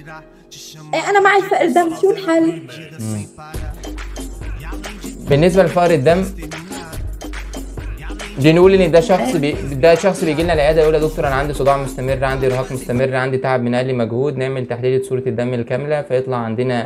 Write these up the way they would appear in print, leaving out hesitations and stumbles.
ايه، انا معي فقر دم، شو الحل؟ بالنسبه لفقر الدم، بنقول ان ده شخص بيجي لنا العياده يقول يا دكتور انا عندي صداع مستمر، عندي ارهاق مستمر، عندي تعب من اقل مجهود. نعمل تحليل صوره الدم الكامله فيطلع عندنا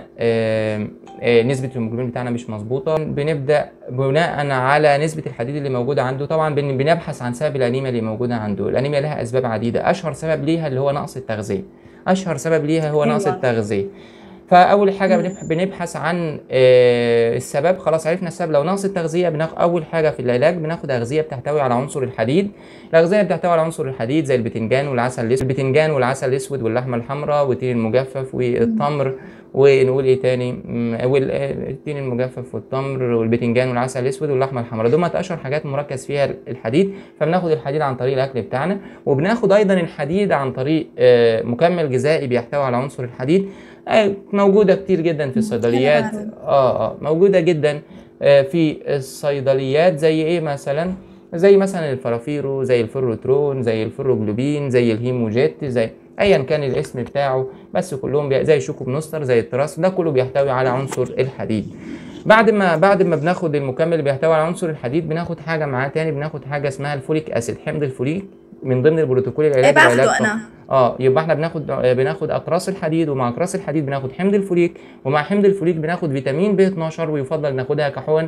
نسبه الهيموجلوبين بتاعنا مش مظبوطه. بنبدا بناء على نسبه الحديد اللي موجوده عنده طبعا بنبحث عن سبب الانيميا اللي موجوده عنده. الانيميا لها اسباب عديده، اشهر سبب ليها اللي هو نقص التغذيه. اشهر سبب ليها هو نقص ايوه. التغذيه. فاول حاجه بنبحث عن السبب. خلاص عرفنا السبب. لو نقص التغذيه بناخد اول حاجه في العلاج، بناخد اغذيه بتحتوي على عنصر الحديد. الاغذيه بتحتوي على عنصر الحديد زي البتنجان والعسل الاسود، واللحمه الحمراء والتين المجفف والتمر. ونقول ايه تاني؟ التين المجفف والتمر والبتنجان والعسل الاسود واللحمه الحمراء، دول اشهر حاجات مركز فيها الحديد. فبناخد الحديد عن طريق الاكل بتاعنا، وبناخد ايضا الحديد عن طريق مكمل غذائي بيحتوي على عنصر الحديد. موجودة كتير جدا في الصيدليات. أنا موجودة جدا في الصيدليات. زي ايه مثلا؟ زي مثلا الفرافيرو، زي الفروترون، زي الفروجلوبين، زي الهيموجيت، زي ايا كان الاسم بتاعه، بس كلهم زي شوكو بنوستر، زي التراس، ده كله بيحتوي على عنصر الحديد. بعد ما بناخد المكمل اللي بيحتوي على عنصر الحديد، بناخد حاجه معاه تاني، بناخد حاجه اسمها الفوليك اسيد، حمض الفوليك، من ضمن البروتوكول ايه العلاج باخده انا. يبقى احنا بناخد اقراص الحديد، ومع اقراص الحديد بناخد حمض الفوليك، ومع حمض الفوليك بناخد فيتامين بي 12، ويفضل ناخدها كحقن.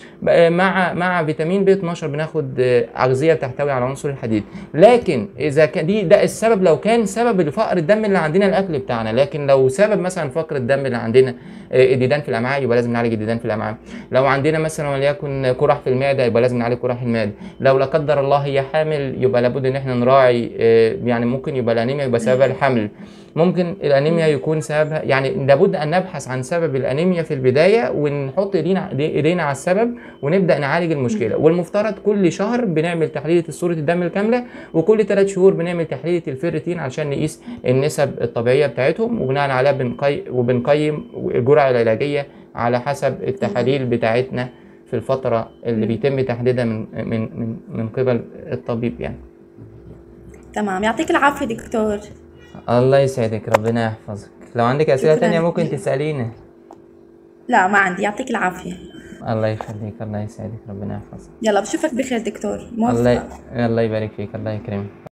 مع فيتامين بي 12 بناخد اغذيه بتحتوي على عنصر الحديد. لكن اذا كان ده السبب، لو كان سبب لفقر الدم اللي عندنا الاكل بتاعنا. لكن لو سبب مثلا فقر الدم اللي عندنا الديدان في الامعاء، يبقى لازم نعالج الديدان في الامعاء. لو عندنا مثلا وليكن قرح في المعده، يبقى لازم نعالج قرح المعده. لو لا قدر الله هي حامل، يبقى لابد ان احنا نراعي يعني ممكن يبقى الانيميا يبقى سببها الحمل. ممكن الانيميا يكون سببها، يعني لابد ان نبحث عن سبب الانيميا في البدايه، ونحط ايدينا على السبب، ونبدا نعالج المشكله. والمفترض كل شهر بنعمل تحليل صوره الدم الكامله، وكل 3 شهور بنعمل تحليل الفيرتين عشان نقيس النسب الطبيعيه بتاعتهم، وبناء عليها بنقيم الجرعه العلاجيه على حسب التحاليل بتاعتنا في الفتره اللي بيتم تحديدها من قبل الطبيب يعني. تمام، يعطيك العافية دكتور. الله يسعدك، ربنا يحفظك. لو عندك أسئلة تانية شكرا ممكن كثير. تسأليني. لا ما عندي، يعطيك العافية. الله يخليك، الله يسعدك، ربنا يحفظك. يلا بشوفك بخير دكتور، الله موفقة. الله يبارك فيك، الله يكرمك.